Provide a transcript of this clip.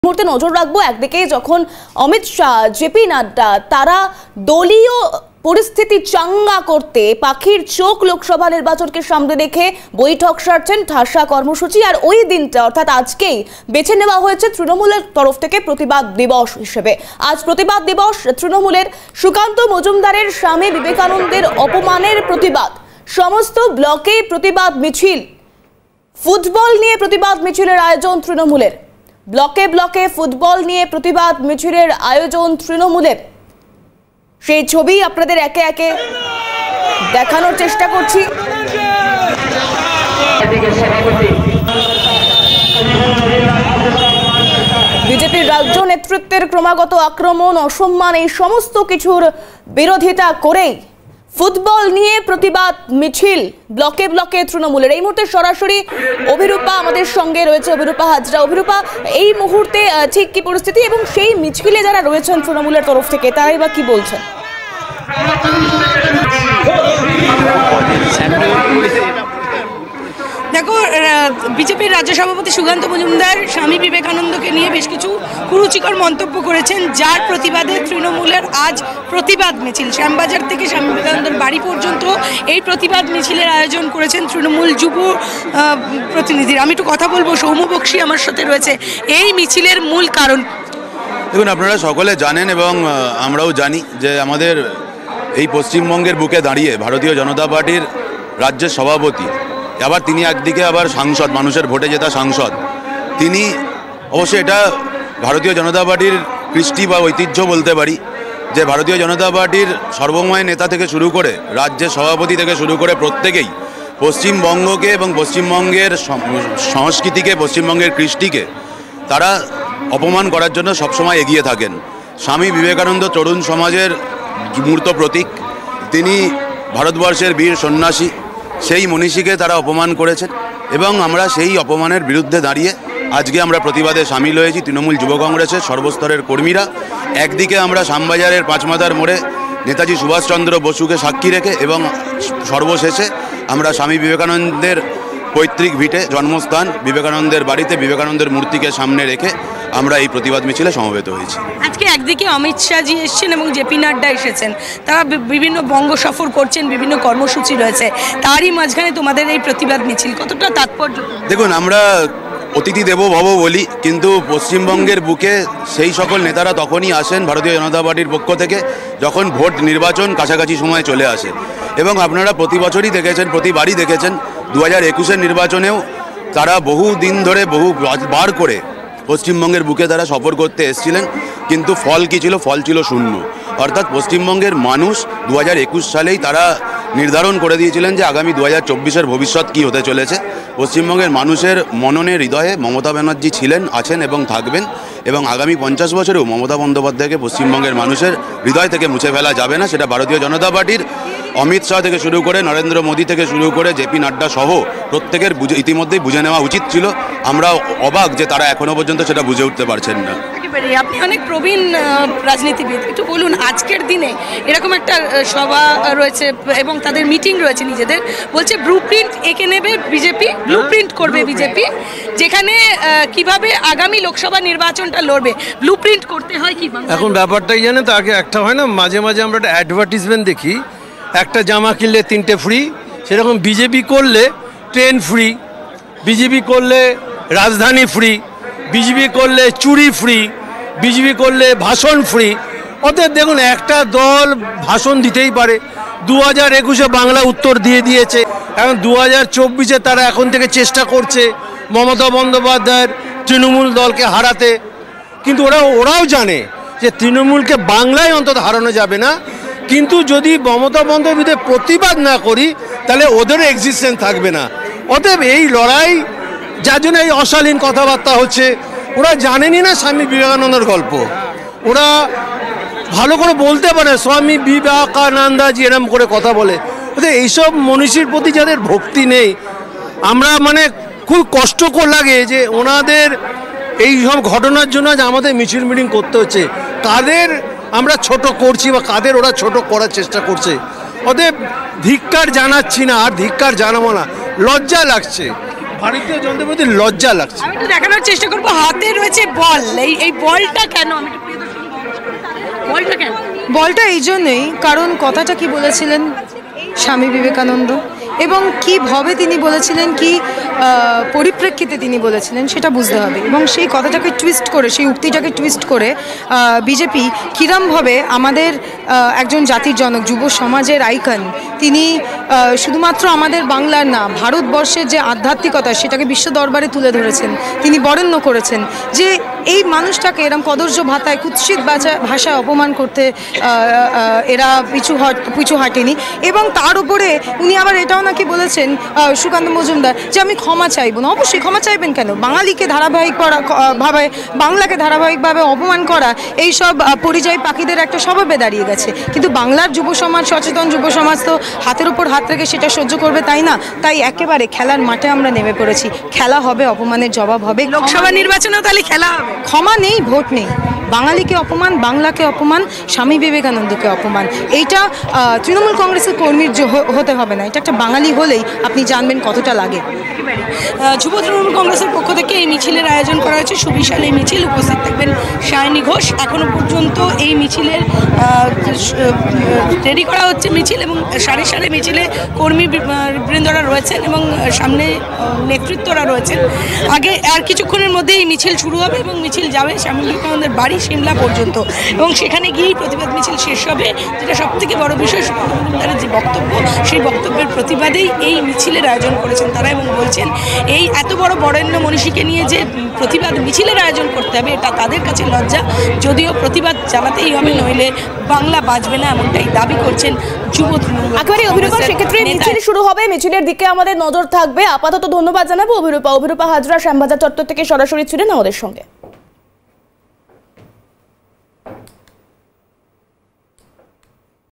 মুহূর্তে নজর রাখবো একদিকে যখন অমিত শাহ জেপি নাড্ডা তারা দলীয় পরিস্থিতি চাঙ্গা করতে পাখির চোখ লোকসভা নির্বাচনকে সামনে রেখে বৈঠক সারছেন ঠাসা কর্মসূচি। আর ওই দিনটা অর্থাৎ আজকেই বেছে নেওয়া হয়েছে তৃণমূলের তরফ থেকে প্রতিবাদ দিবস হিসেবে। আজ প্রতিবাদ দিবস তৃণমূলের সুকান্ত মজুমদারের স্বামী বিবেকানন্দের অপমানের প্রতিবাদ। সমস্ত ব্লকে প্রতিবাদ মিছিল, ফুটবল নিয়ে প্রতিবাদ মিছিলের আয়োজন তৃণমূলের। ব্লকে ব্লকে ফুটবল নিয়ে প্রতিবাদ মিছিলের আয়োজন তৃণমূলের। সেই ছবি আপনাদের একে একে দেখানোর চেষ্টা করছি। বিজেপির রাজ্য নেতৃত্বের ক্রমাগত আক্রমণ, অসম্মান এই সমস্ত কিছুর বিরোধিতা করেই ফুটবল নিয়ে প্রতিবাদ মিছিল ব্লকে ব্লকে তৃণমূলের। এই মুহূর্তে সরাসরি অভিরূপা আমাদের সঙ্গে রয়েছে, অভিরূপা হাজরা। অভিরূপা, এই মুহূর্তে ঠিক কি পরিস্থিতি এবং সেই মিছিলে যারা রয়েছেন তৃণমূলের তরফ থেকে তারাই বা কি বলছেন? দেখো, বিজেপির রাজ্য সভাপতি সুকান্ত মজুমদার স্বামী বিবেকানন্দকে নিয়ে বেশ কিছু কুরুচিকর মন্তব্য করেছেন, যার প্রতিবাদে তৃণমূলের আজ প্রতিবাদ মিছিল শ্যামবাজার থেকে স্বামী বিবেকানন্দের বাড়ি পর্যন্ত এই প্রতিবাদ মিছিলের আয়োজন করেছেন তৃণমূল যুব প্রতিনিধিরা। আমি একটু কথা বলবো, সৌম্য বক্সী আমার সাথে রয়েছে। এই মিছিলের মূল কারণ দেখুন, আপনারা সকলে জানেন এবং আমরাও জানি যে আমাদের এই পশ্চিমবঙ্গের বুকে দাঁড়িয়ে ভারতীয় জনতা পার্টির রাজ্যের সভাপতি, আবার তিনি একদিকে আবার সাংসদ, মানুষের ভোটে জেতা সাংসদ, তিনি অবশ্যই এটা ভারতীয় জনতা পার্টির কৃষ্টি বা ঐতিহ্য বলতে পারি যে ভারতীয় জনতা পার্টির সর্বময় নেতা থেকে শুরু করে রাজ্যের সভাপতি থেকে শুরু করে প্রত্যেকেই পশ্চিমবঙ্গকে এবং পশ্চিমবঙ্গের সংস্কৃতিকে, পশ্চিমবঙ্গের কৃষ্টিকে তারা অপমান করার জন্য সবসময় এগিয়ে থাকেন। স্বামী বিবেকানন্দ তরুণ সমাজের মূর্ত প্রতীক, তিনি ভারতবর্ষের বীর সন্ন্যাসী, সেই মনীষীকে তারা অপমান করেছেন এবং আমরা সেই অপমানের বিরুদ্ধে দাঁড়িয়ে আজকে আমরা প্রতিবাদে সামিল হয়েছি। তৃণমূল যুব কংগ্রেসের সর্বস্তরের কর্মীরা একদিকে আমরা শ্যামবাজারের পাঁচমাথার মোড়ে নেতাজি সুভাষচন্দ্র বসুকে সাক্ষী রেখে এবং সর্বশেষে আমরা স্বামী বিবেকানন্দের পৈতৃক ভিটে জন্মস্থান বিবেকানন্দের বাড়িতে বিবেকানন্দের মূর্তিকে সামনে রেখে আমরা এই প্রতিবাদ মিছিলে সমবেত হয়েছি। আজকে একদিকে অমিত শাহজি এসেছেন এবং জেপি নাড্ডা এসেছেন, তারা বিভিন্ন বঙ্গ সফর করছেন, বিভিন্ন কর্মসূচি রয়েছে, তারই মাঝখানে তোমাদের এই প্রতিবাদ মিছিল কতটা তাৎপর্য? দেখুন, আমরা অতিথি দেবো ভব বলি, কিন্তু পশ্চিমবঙ্গের বুকে সেই সকল নেতারা তখনই আসেন ভারতীয় জনতা পার্টির পক্ষ থেকে যখন ভোট নির্বাচন কাছাকাছি সময় চলে আসে। এবং আপনারা প্রতি বছরই দেখেছেন, প্রতিবারই দেখেছেন 2021-এর নির্বাচনেও তারা বহু দিন ধরে বহুবার করে পশ্চিমবঙ্গের বুকে তারা সফর করতে এসেছিলেন, কিন্তু ফল কী ছিল? ফল ছিল শূন্য। অর্থাৎ পশ্চিমবঙ্গের মানুষ 2021 সালেই তারা নির্ধারণ করে দিয়েছিলেন যে আগামী 2024-এর ভবিষ্যৎ কী হতে চলেছে। পশ্চিমবঙ্গের মানুষের মননে হৃদয়ে মমতা ব্যানার্জি ছিলেন, আছেন এবং থাকবেন, এবং আগামী 50 বছরেও মমতা বন্দ্যোপাধ্যায়কে পশ্চিমবঙ্গের মানুষের হৃদয় থেকে মুছে ফেলা যাবে না। সেটা ভারতীয় জনতা পার্টির অমিত শাহ থেকে শুরু করে নরেন্দ্র মোদী থেকে শুরু করে জেপি নাড্ডা সহ প্রত্যেকের ইতিমধ্যেই বুঝে নেওয়া উচিত ছিল। আমরা অবাক যে তারা এখনও পর্যন্ত সেটা বুঝে উঠতে পারছেন না। আপনি অনেক প্রবীণ রাজনীতিবিদ, একটু বলুন আজকের দিনে এরকম একটা সভা রয়েছে এবং তাদের মিটিং রয়েছে নিজেদের, বলছে ব্লু প্রিন্ট এঁকে নেবে বিজেপি, ব্লু প্রিন্ট করবে বিজেপি, যেখানে কিভাবে আগামী লোকসভা নির্বাচনটা লড়বে ব্লু প্রিন্ট করতে হয়। কি এখন ব্যাপারটাই জানেন তো, আগে একটা হয় না, মাঝে মাঝে আমরা একটা অ্যাডভার্টিজমেন্ট দেখি, একটা জামা কিনলে 3টে ফ্রি, সেরকম বিজেপি করলে ট্রেন ফ্রি, বিজেপি করলে রাজধানী ফ্রি, বিজেপি করলে চুরি ফ্রি, বিজেপি করলে ভাষণ ফ্রি। অতএব দেখুন, একটা দল ভাষণ দিতেই পারে। 2021-এ বাংলা উত্তর দিয়ে দিয়েছে, এখন 2024-এ তারা এখন থেকে চেষ্টা করছে মমতা বন্দ্যোপাধ্যায়ের তৃণমূল দলকে হারাতে। কিন্তু ওরাও জানে যে তৃণমূলকে বাংলায় অন্তত হারানো যাবে না, কিন্তু যদি মমতা বন্দ্যোপাধ্যায়ের প্রতিবাদ না করি তাহলে ওদের এক্সিস্টেন্স থাকবে না। অতএব এই লড়াই, যার জন্য এই অশালীন কথাবার্তা হচ্ছে, ওরা জানেনই না স্বামী বিবেকানন্দের গল্প। ওরা ভালো করে বলতে পারে স্বামী বিবেকানন্দাজি এরম করে কথা বলে। এইসব মনীষীর প্রতি যাদের ভক্তি নেই, আমরা খুব কষ্টকর লাগে যে ওনাদের এই সব ঘটনার জন্য আজ আমাদের মিছিল মিটিং করতে হচ্ছে। কাদের আমরা ছোট করছি বা কাদের ওরা ছোট করার চেষ্টা করছে। অতএব ধিক্কার জানাচ্ছি না, আর ধিক্কার জানাবো না, লজ্জা লাগছে। ভারতীয় জনতা পার্টির লজ্জা লাগছে। আমি একটু দেখানোর চেষ্টা করবো, হাতে রয়েছে বল। এই বলটা কেন, আমি একটু প্রিয়দর্শনী বলটা কেন? বলটা এই জন্যই কারণ কথাটা কি বলেছিলেন স্বামী বিবেকানন্দ এবং কীভাবে তিনি বলেছিলেন, কি পরিপ্রেক্ষিতে তিনি বলেছিলেন সেটা বুঝতে হবে। এবং সেই কথাটাকে টুইস্ট করে, সেই উক্তিটাকে টুইস্ট করে বিজেপি কীরমভাবে আমাদের একজন জাতির জনক, যুব সমাজের আইকন, তিনি শুধুমাত্র আমাদের বাংলার না, ভারতবর্ষের যে আধ্যাত্মিকতা সেটাকে বিশ্ব দরবারে তুলে ধরেছেন, তিনি বরেণ্য করেছেন যে এই মানুষটাকে এরম কদর্য ভাতায় কুৎসিত ভাষায় অপমান করতে এরা পিছু হাঁটেনি। এবং তার উপরে উনি আবার এটাও নাকি বলেছেন, সুকান্ত মজুমদার, যে আমি ক্ষমা চাইব না। অবশ্যই ক্ষমা চাইবেন কেন? বাঙালিকে ধারাবাহিকভাবে, বাংলাকে ধারাবাহিকভাবে অপমান করা এইসব পরিযায়ী পাখিদের একটা স্বভাবে দাঁড়িয়ে গেছে। কিন্তু বাংলার যুব সমাজ, সচেতন যুব সমাজ তো হাতের উপর হাত রেখে সেটা সহ্য করবে, তাই না? তাই একেবারে খেলার মাঠে আমরা নেমে পড়েছি। খেলা হবে, অপমানের জবাব হবে। লোকসভা নির্বাচনেও তাহলে খেলা হবে। ক্ষমা নেই, ভোট নেই। বাঙালিকে অপমান, বাংলাকে অপমান, স্বামী বিবেকানন্দকে অপমান, এইটা তৃণমূল কংগ্রেসের কর্মীর হতে হবে না। এটা একটা বাঙালি হলেই আপনি জানবেন কতটা লাগে। যুব তৃণমূল কংগ্রেসের পক্ষ থেকে এই মিছিলের আয়োজন করা হয়েছে, সুবিশাল এই মিছিল। উপস্থিত থাকবেন সায়নী ঘোষ। এখনো পর্যন্ত এই মিছিলের রেডি করা হচ্ছে মিছিল, এবং সারি সারি মিছিলে কর্মী বৃন্দরা রয়েছেন এবং সামনে নেতৃত্বরা রয়েছেন। আগে আর কিছুক্ষণের মধ্যে এই মিছিল শুরু হবে এবং মিছিল যাবে স্বামী বিবেকানন্দের বাড়ি সিমলা পর্যন্ত, এবং সেখানে গিয়েই প্রতিবাদ মিছিল শেষ হবে। যেটা সব থেকে বড় বিষয়, সুকান্ত মজুমদারের যে বক্তব্য, সেই বক্তব্যের প্রতিবাদেই এই মিছিলের আয়োজন করেছেন তারা, এবং বলছেন এই এত বড় বরেণ্য মনীষীকে নিয়ে যে প্রতিবাদ মিছিলের আয়োজন করতে হবে, এটা তাদের কাছে লজ্জা। যদিও প্রতিবাদ জানাতেই হবে, নইলে বাংলা বাঁচবে না, এমনটাই দাবি করছেন যুব তৃণমূল। একেবারে অভিরূপা, সেক্ষেত্রে মিছিল শুরু হবে, মিছিলের দিকে আমাদের নজর থাকবে। আপাতত ধন্যবাদ জানাবো অভিরূপা হাজরা, শ্যামবাজার চত্বর থেকে সরাসরি ছিলেন আমাদের সঙ্গে।